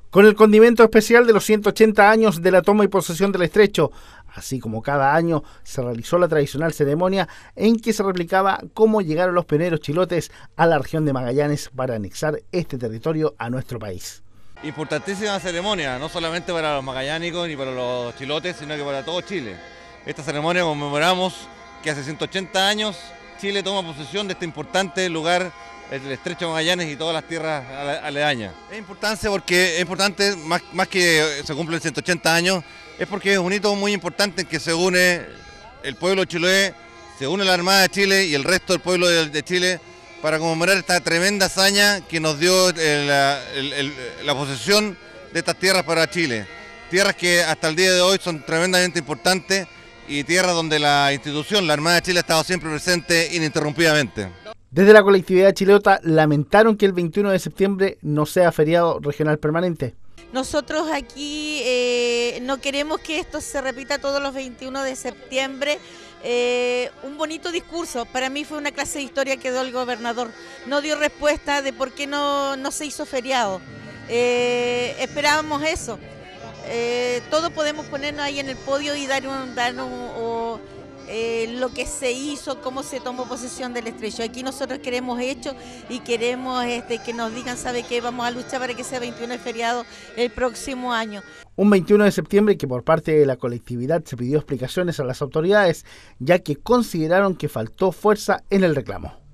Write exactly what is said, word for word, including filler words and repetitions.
Con el condimento especial de los ciento ochenta años de la toma y posesión del estrecho, así como cada año se realizó la tradicional ceremonia en que se replicaba cómo llegaron los pioneros chilotes a la región de Magallanes para anexar este territorio a nuestro país. Importantísima ceremonia, no solamente para los magallánicos ni para los chilotes, sino que para todo Chile. Esta ceremonia conmemoramos que hace ciento ochenta años Chile toma posesión de este importante lugar, el estrecho de Magallanes y todas las tierras aledañas. Es importante porque es importante, más, más que se cumplen ciento ochenta años, es porque es un hito muy importante en que se une el pueblo chiloé, se une la Armada de Chile y el resto del pueblo de, de Chile para conmemorar esta tremenda hazaña que nos dio el, el, el, la posesión de estas tierras para Chile. Tierras que hasta el día de hoy son tremendamente importantes y tierras donde la institución, la Armada de Chile, ha estado siempre presente ininterrumpidamente. Desde la colectividad chilota lamentaron que el veintiuno de septiembre no sea feriado regional permanente. Nosotros aquí eh, no queremos que esto se repita todos los veintiuno de septiembre. Eh, un bonito discurso, para mí fue una clase de historia que dio el gobernador. No dio respuesta de por qué no, no se hizo feriado. Eh, esperábamos eso. Eh, todos podemos ponernos ahí en el podio y dar un, dar un o, eh, lo que se hizo, cómo se tomó posesión del estrecho. Aquí nosotros queremos hechos y queremos este, que nos digan, ¿sabe qué? Vamos a luchar para que sea veintiuno de feriado el próximo año. Un veintiuno de septiembre que por parte de la colectividad se pidió explicaciones a las autoridades, ya que consideraron que faltó fuerza en el reclamo.